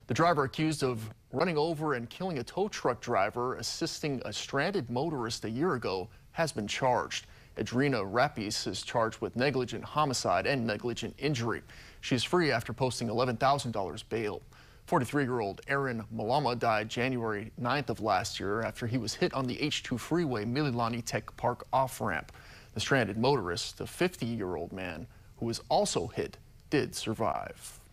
The driver accused of running over and killing a tow truck driver assisting a stranded motorist a year ago has been charged. Adrina Rapis is charged with negligent homicide and negligent injury. She is free after posting $11,000 bail. 43-year-old Aaron Malama died January 9th of last year after he was hit on the H2 freeway Mililani Tech Park off-ramp. The stranded motorist, a 50-year-old man who was also hit, did survive.